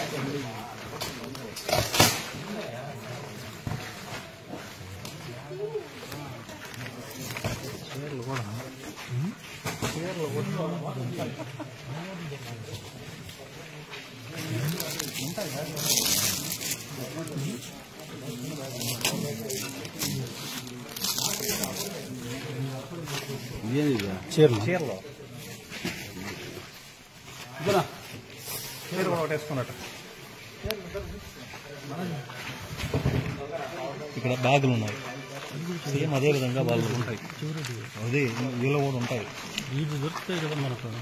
చీరలో చీరలో చీర కూడా ఒకటేసుకున్నట్టు ఇక్కడ బ్యాగులు ఉన్నాయి. సేమ్ అదే విధంగా వాళ్ళు ఉంటాయి. అదే వీళ్ళు కూడా ఉంటాయి. వీళ్ళు దొరుకుతాయి కదా మనకు.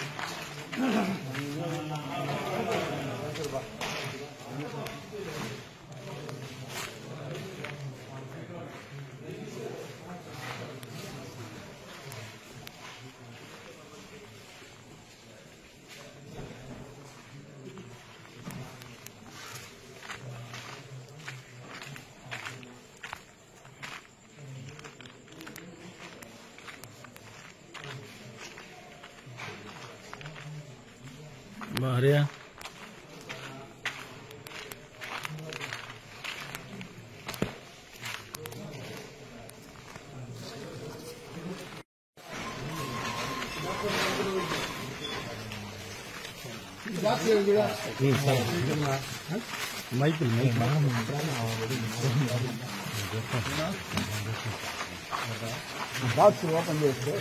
Maria. Michael. Box open చేస్తే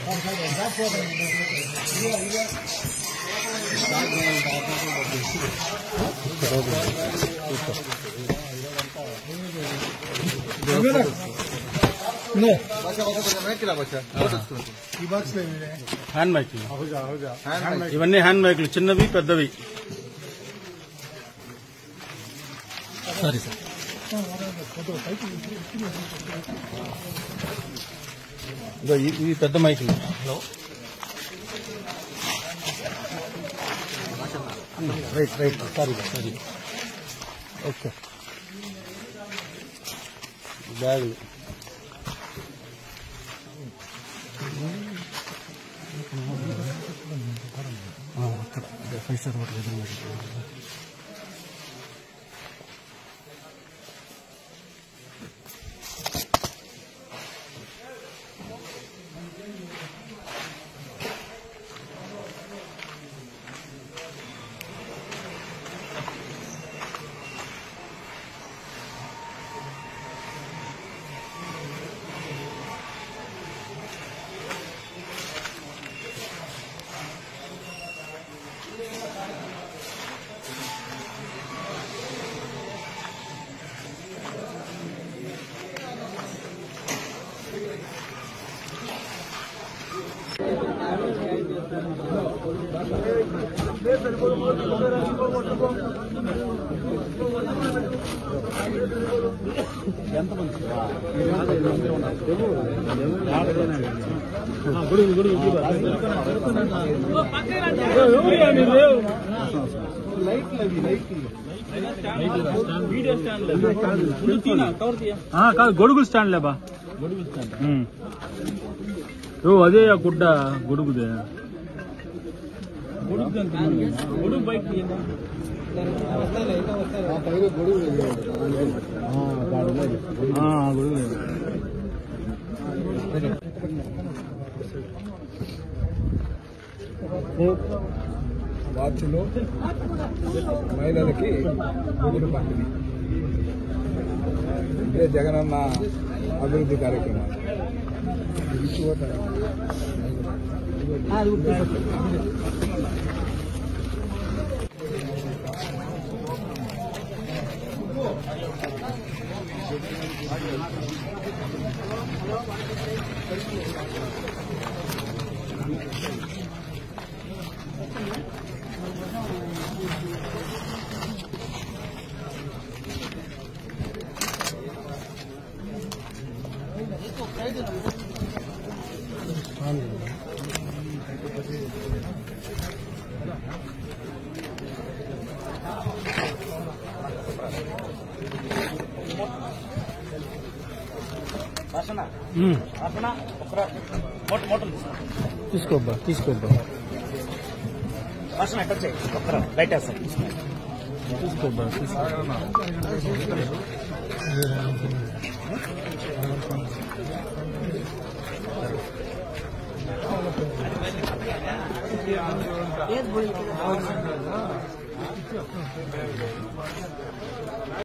హ్యాండ్ మైకులు ఇవన్నీ హ్యాండ్ మైకులు చిన్నవి పెద్దవి. సరే సార్ ఇవి పెద్ద మైకులు. Hello right sorry okay. బ్యాగులు అక్కడ 5 స్టార్ హోటల్ గొడుగులు స్టాండ్ లేబా అదే గుడ్డ గొడుగుదే గొడుగు బయట వాచ్లో మహిళలకి గొడుగులు పంపిణీ. ఇదే జగనన్న అభివృద్ధి కార్యక్రమాలు. తీసుకోబ్బా బయట తీసుకో